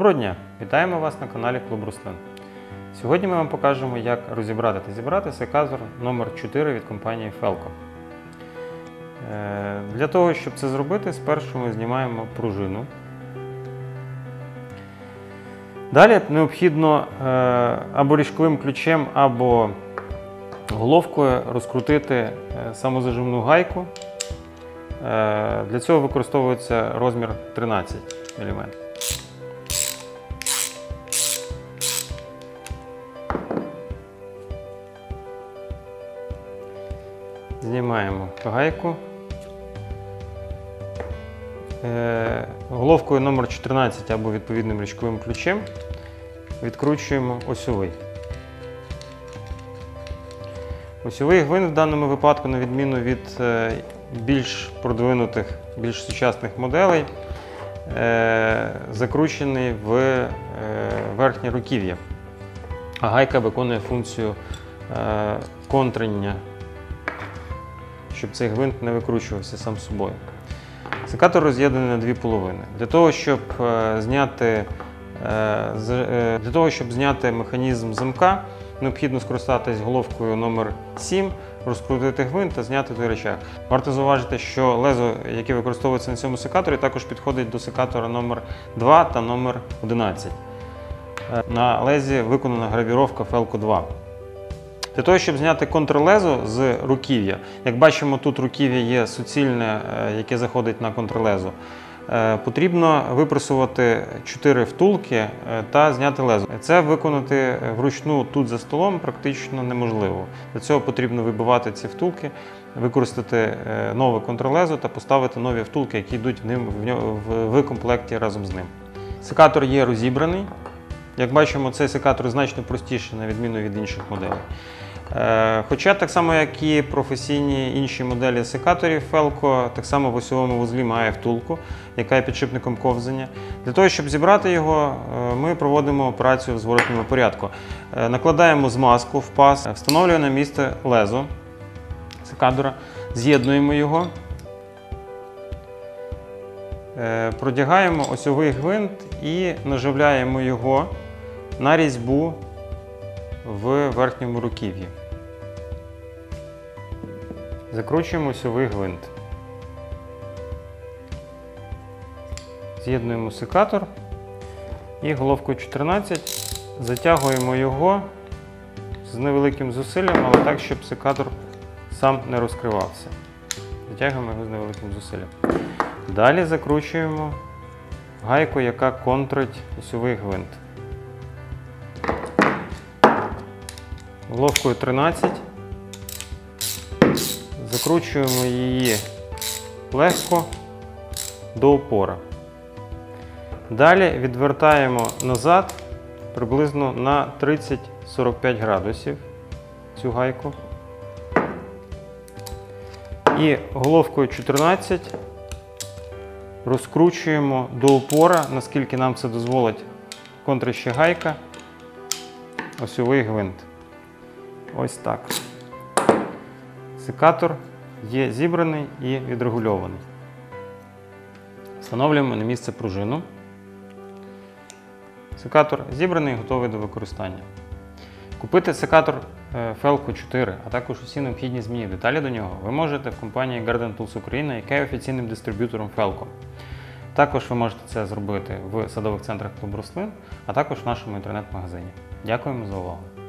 Доброго дня! Вітаємо вас на каналі Клуб Рослин. Сьогодні ми вам покажемо, як розібрати та зібрати секатор номер 4 від компанії Felco. Для того, щоб це зробити, спершу ми знімаємо пружину. Далі необхідно або ріжковим ключем, або головкою розкрутити самозажимну гайку. Для цього використовується розмір 13 мм. Знімаємо гайку. Головкою номер 14 або відповідним річковим ключем відкручуємо осьовий. Осьовий гвинт в даному випадку, на відміну від більш продвинутих, більш сучасних моделей, закручений в верхнє руків'я, а гайка виконує функцію контрення, щоб цей гвинт не викручувався сам собою. Секатор роз'єднаний на дві половини. Для того, щоб зняти механізм замка, необхідно скористатись головкою номер 7, розкрутити гвинт та зняти той рычаг. Варто зауважити, що лезо, яке використовується на цьому секаторі, також підходить до секатора номер 2 та номер 11. На лезі виконана гравіровка Felco 2. Для того, щоб зняти контрлезо з руків'я, як бачимо, тут руків'я є суцільне, яке заходить на контрлезо, потрібно випресувати 4 втулки та зняти лезо. Це виконати вручну тут за столом практично неможливо. Для цього потрібно вибивати ці втулки, використати нове контрлезо та поставити нові втулки, які йдуть в комплекті разом з ним. Секатор є розібраний. Як бачимо, цей секатор значно простіший, на відміну від інших моделей. Хоча так само, як і професійні інші моделі секаторів Felco, так само в осьовому вузлі має втулку, яка є підшипником ковзання. Для того, щоб зібрати його, ми проводимо операцію в зворотному порядку. Накладаємо змазку в паз, встановлюємо на місце лезо секатора, з'єднуємо його, продягаємо осьовий гвинт і наживляємо його на різьбу в верхньому руків'ї. Закручуємо осьовий гвинт. З'єднуємо секатор і головкою 14 затягуємо його з невеликим зусиллям, але так, щоб секатор сам не розкривався. Затягуємо його з невеликим зусиллям. Далі закручуємо гайку, яка контрить осьовий гвинт. Головкою 13 закручуємо її легко до опора. Далі відвертаємо назад приблизно на 30-45 градусів цю гайку. І головкою 14 розкручуємо до опора, наскільки нам це дозволить контрища гайка, осьовий гвинт. Ось так. Секатор є зібраний і відрегульований. Встановлюємо на місце пружину. Секатор зібраний і готовий до використання. Купити секатор Felco 4, а також усі необхідні зміни деталі до нього ви можете в компанії Garden Tools Україна, яка є офіційним дистриб'ютором Felco. Також ви можете це зробити в садових центрах Клуб Рослин, а також в нашому інтернет-магазині. Дякуємо за увагу!